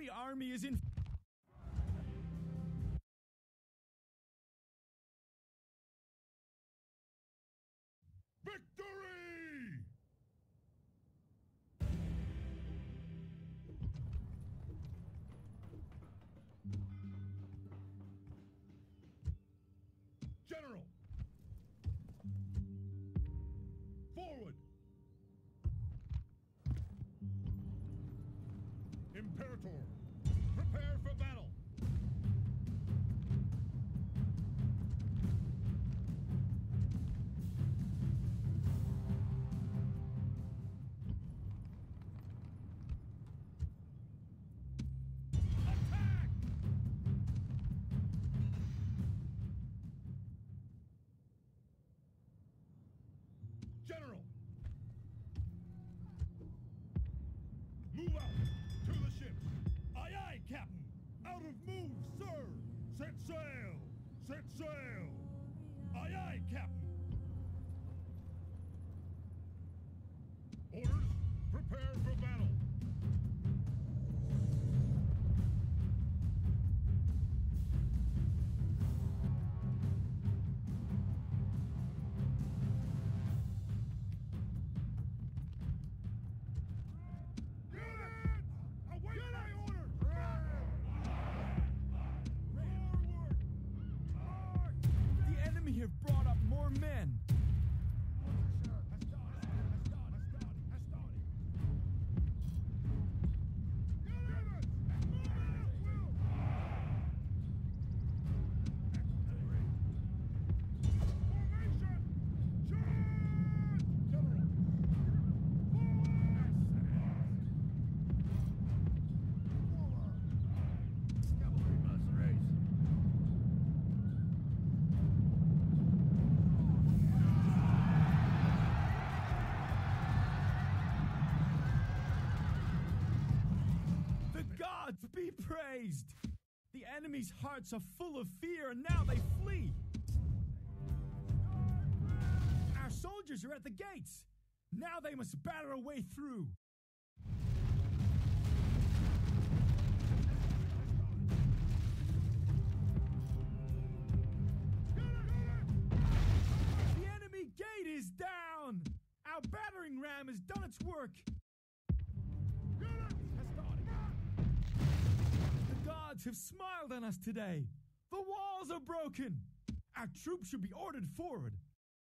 enemy army is in... Victory! General! Forward! Imperator! Prepare for battle! Attack! General! Move out! To the ships! Aye, aye, Captain! Out of move, sir! Set sail! Set sail! Aye, aye, Captain! Orders! Prepare for battle! Units! Await my orders! Forward! The enemy have brought up more men. Gods be praised! The enemy's hearts are full of fear and now they flee! Our soldiers are at the gates! Now they must batter a way through! The enemy gate is down! Our battering ram has done its work! The gods have smiled on us today. The walls are broken. Our troops should be ordered forward.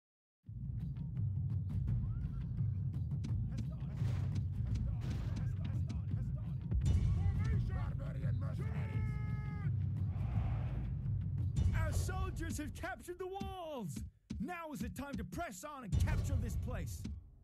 Our soldiers have captured the walls. Now is the time to press on and capture this place.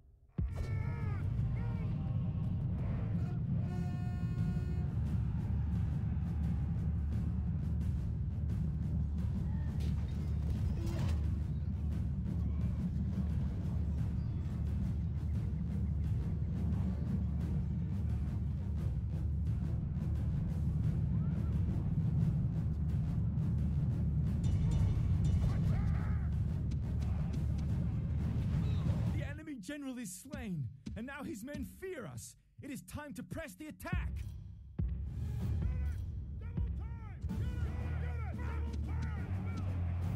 General is slain, and now his men fear us. It is time to press the attack. Double time! Double time!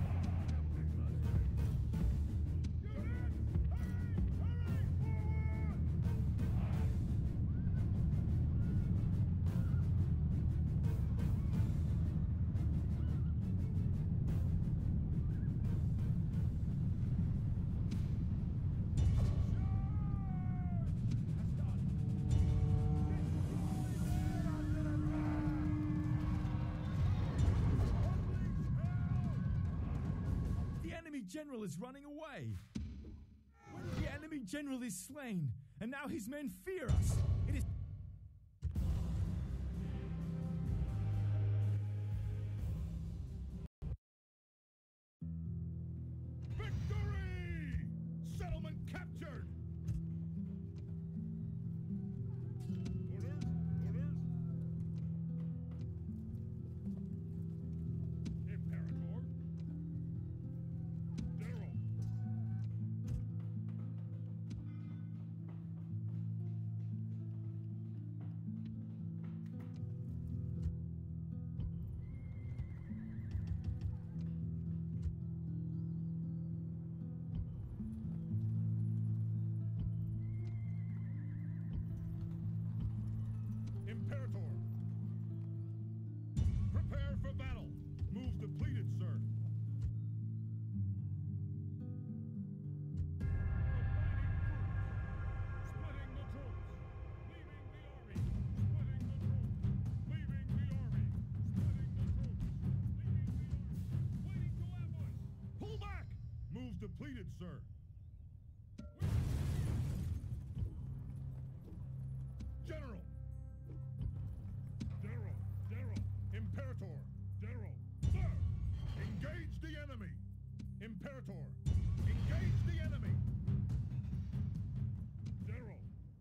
General is running away. The enemy general is slain, and now his men fear us. It is... Victory! Settlement captured! Orders! Orders! Imperator! General! Moves depleted, sir. Splitting the troops. Leaving the army. Splitting the troops. Leaving the army. Splitting the troops. Leaving the army. Waiting to ambush. Pull back. Moves depleted, sir. General. Daryl. Imperator. Daryl. Sir. Engage the enemy. Imperator. Engage the enemy. Daryl.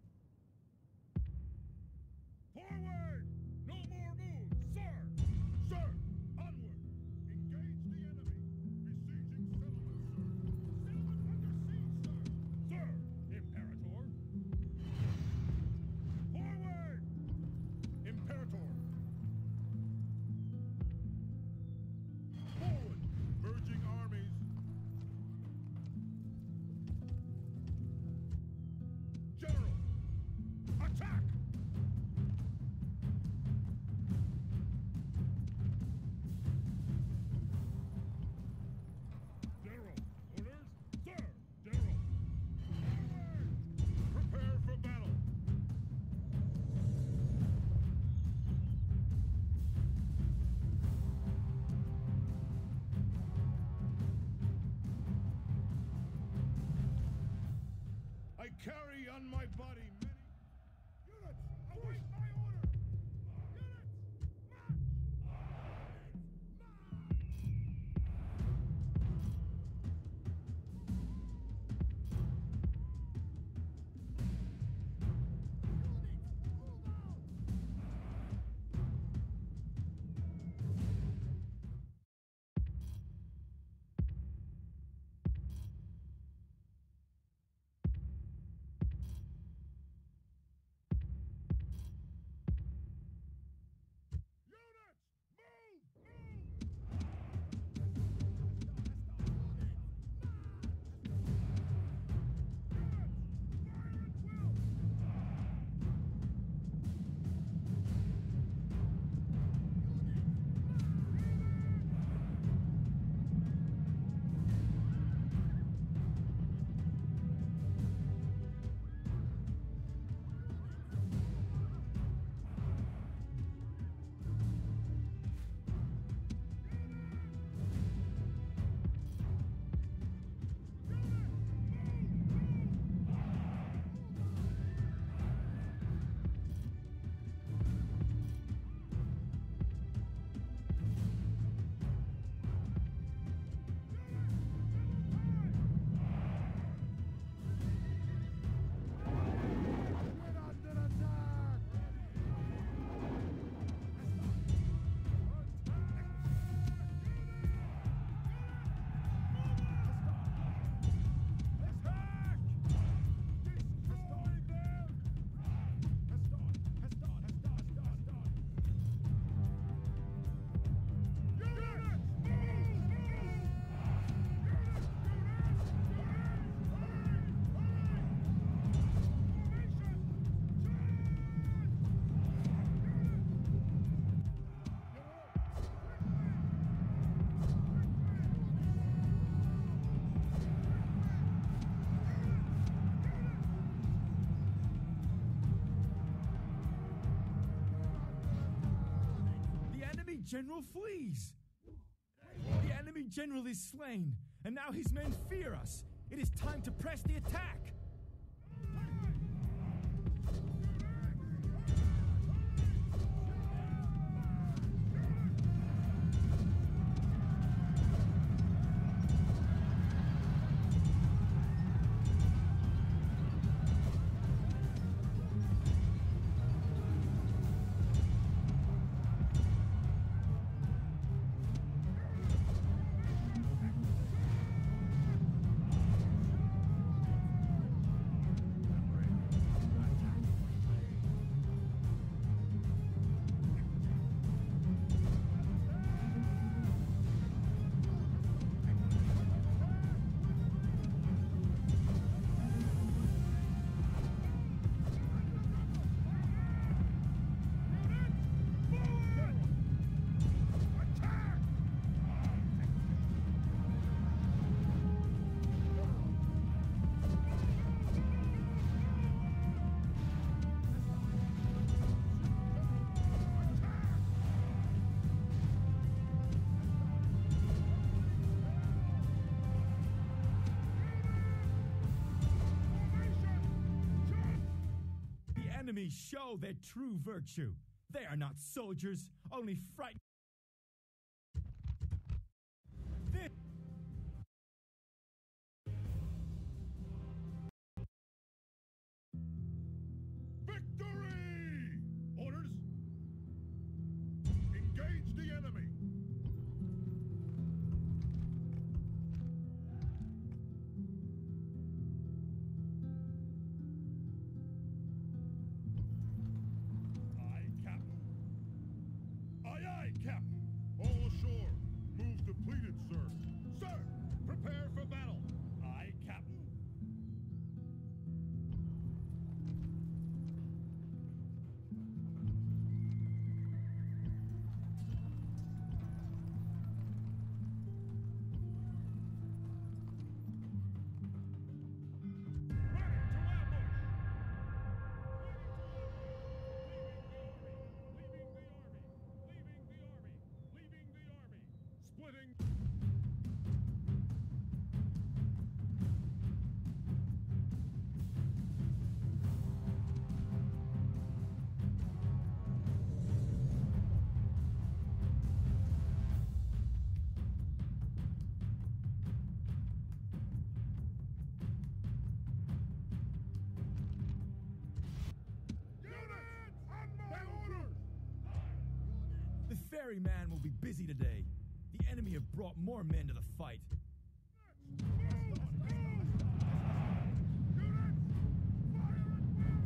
Forward. No more moves, sir. Sir. Onward. Engage the enemy. Besieging settlement, sir. Settlement under siege, sir. Sir. Imperator. Forward. Imperator. Forward. Merging armies. General. Attack. Daryl. Orders. Sir. Daryl. Forward. Prepare for battle. I carry on my body many units. Await my order. Units, march! general flees. The enemy general is slain, and now his men fear us. It is time to press the attack. enemy show their true virtue. They are not soldiers, only frightened. This Victory! Orders! Engage the enemy! Aye, Captain. Aye, aye, Captain. All ashore! Move depleted, sir! Sir! Prepare for battle! Aye, Captain. Ready to ambush! Leaving the army! Splitting! Units! On my orders! The ferryman will be busy today. The enemy have brought more men to the fight. Move! Units! Fire at will!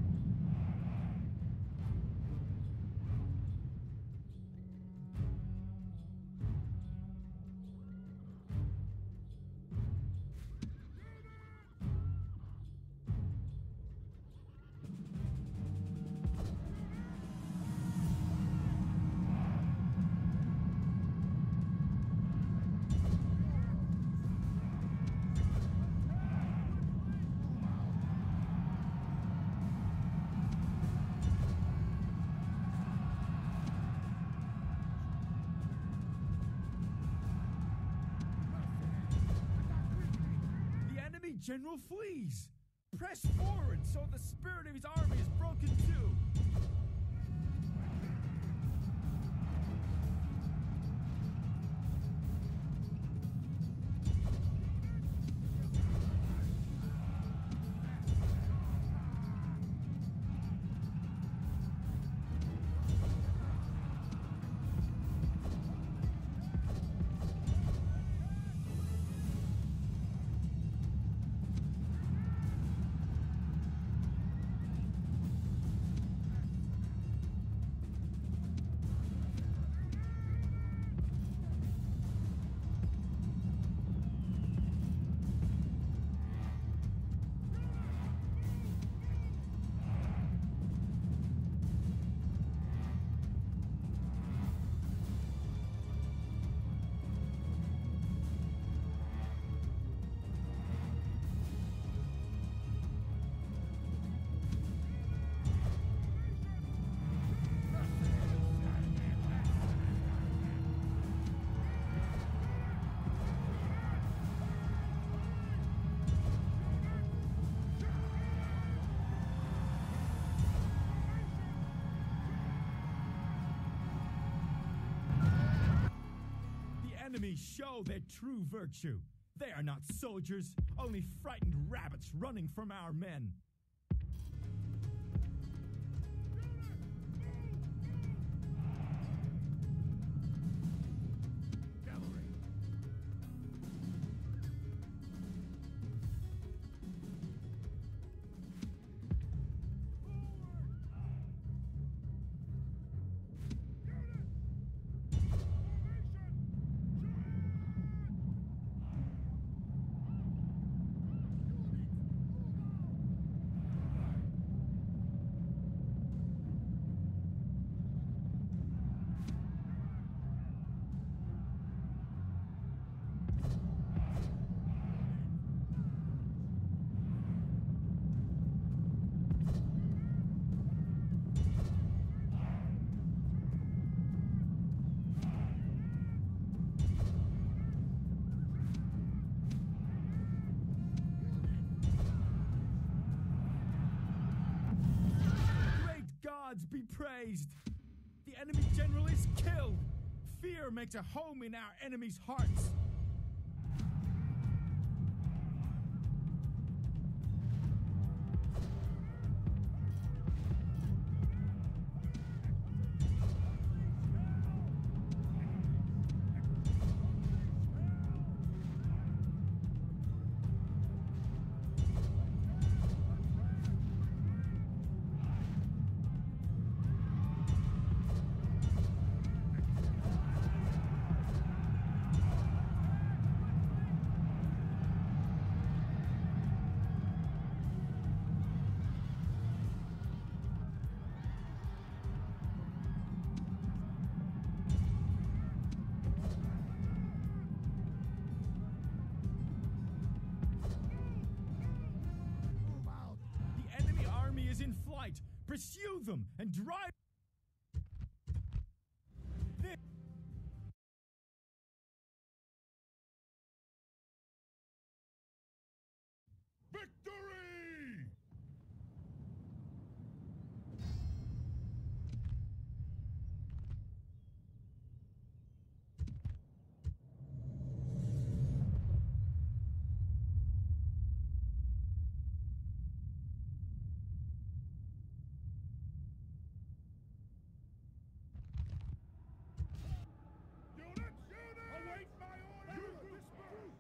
The enemy general flees. Press forward so the spirit of his army is broken too. Enemy show their true virtue. They are not soldiers, only frightened rabbits running from our men. Cavalry! Units! Formation! gods be praised! The enemy general is killed! Fear makes a home in our enemies' hearts! In flight, pursue them and drive. Victory! Await my order! Disperse!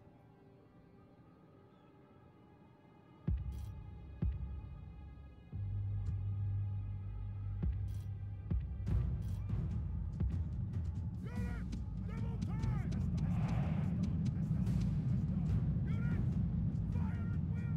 Units! Double time! Units! Fire at will!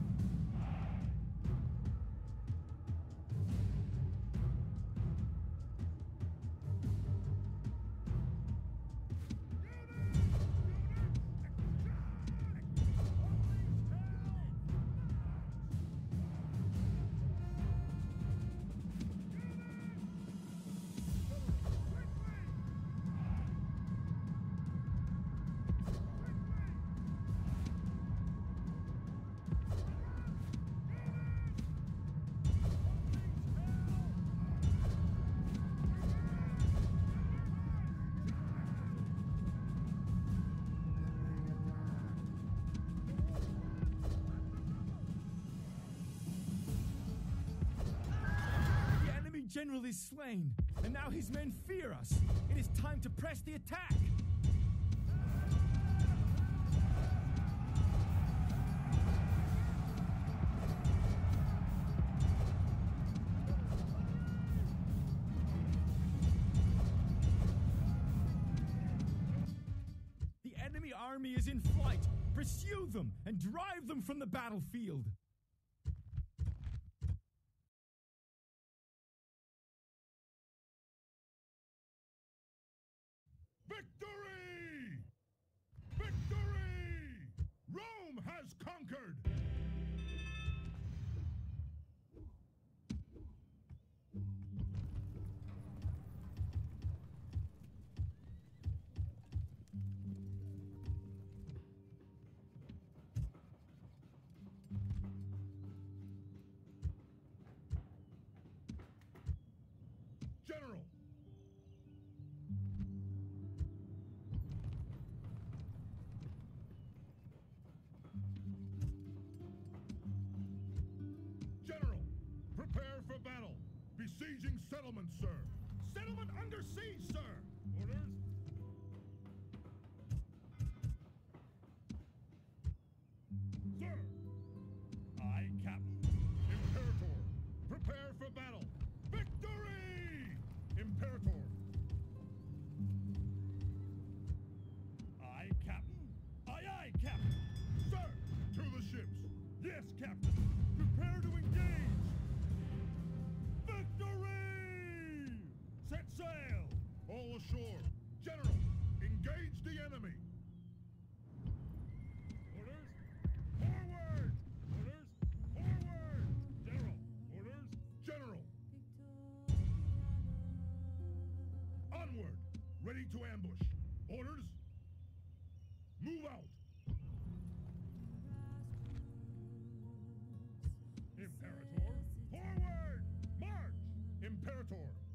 General is slain, and now his men fear us. It is time to press the attack. The enemy army is in flight. Pursue them and drive them from the battlefield. Victory! Victory! Rome has conquered! General! Besieging settlement, sir. Settlement under siege, sir. Orders? Sir. Aye, Captain. Imperator, prepare for battle. Victory! Imperator. Aye, Captain. Aye, aye, Captain. Sir, to the ships. Yes, Captain. Prepare to engage. Victory! Set sail! All ashore. General, engage the enemy. Orders? Forward! Orders? Forward! General, orders? General! Onward! Ready to ambush. Orders? Move out! Imperator, forward! March! Imperator! Praetor.